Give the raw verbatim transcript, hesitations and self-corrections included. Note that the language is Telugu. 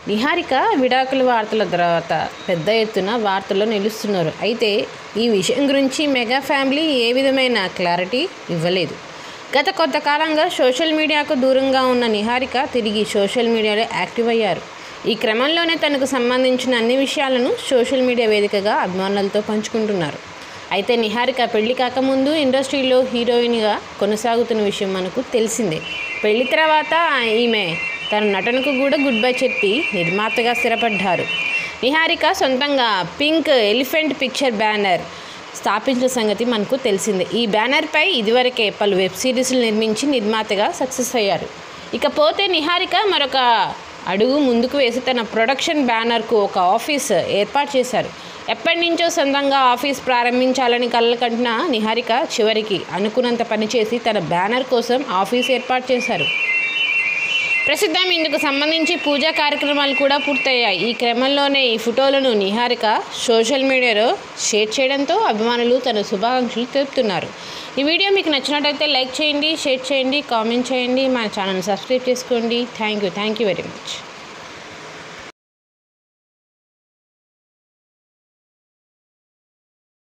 నిహారిక విడాకుల వార్తల తర్వాత పెద్ద ఎత్తున వార్తల్లో నిలుస్తున్నారు. అయితే ఈ విషయం గురించి మెగా ఫ్యామిలీ ఏ విధమైన క్లారిటీ ఇవ్వలేదు. గత కొంతకాలంగా సోషల్ మీడియాకు దూరంగా ఉన్న నిహారిక తిరిగి సోషల్ మీడియాలో యాక్టివ్ అయ్యారు. ఈ క్రమంలోనే తనకు సంబంధించిన అన్ని విషయాలను సోషల్ మీడియా వేదికగా అభిమానులతో పంచుకుంటున్నారు. అయితే నిహారిక పెళ్లి కాకముందు ఇండస్ట్రీలో హీరోయిన్గా కొనసాగుతున్న విషయం మనకు తెలిసిందే. పెళ్లి తర్వాత ఈమె తన నటనకు కూడా గుడ్ బై చెప్పి నిర్మాతగా స్థిరపడ్డారు. నిహారిక సొంతంగా పింక్ ఎలిఫెంట్ పిక్చర్ బ్యానర్ స్థాపించిన సంగతి మనకు తెలిసిందే. ఈ బ్యానర్పై ఇదివరకే పలు వెబ్ సిరీస్లు నిర్మించి నిర్మాతగా సక్సెస్ అయ్యారు. ఇకపోతే నిహారిక మరొక అడుగు ముందుకు వేసి తన ప్రొడక్షన్ బ్యానర్కు ఒక ఆఫీస్ ఏర్పాటు చేశారు. ఎప్పటి నుంచో సొంతంగా ఆఫీస్ ప్రారంభించాలని కలలుకంటున్న నిహారిక చివరికి అనుకున్నంత పనిచేసి తన బ్యానర్ కోసం ఆఫీస్ ఏర్పాటు చేశారు. ప్రస్తుతం ఇందుకు సంబంధించి పూజా కార్యక్రమాలు కూడా పూర్తయ్యాయి. ఈ క్రమంలోనే ఈ ఫోటోలను నిహారిక సోషల్ మీడియాలో షేర్ చేయడంతో అభిమానులు తన శుభాకాంక్షలు తెలుపుతున్నారు. ఈ వీడియో మీకు నచ్చినట్లయితే లైక్ చేయండి, షేర్ చేయండి, కామెంట్ చేయండి, మన ఛానల్ని సబ్స్క్రైబ్ చేసుకోండి. Thank you thank you very much.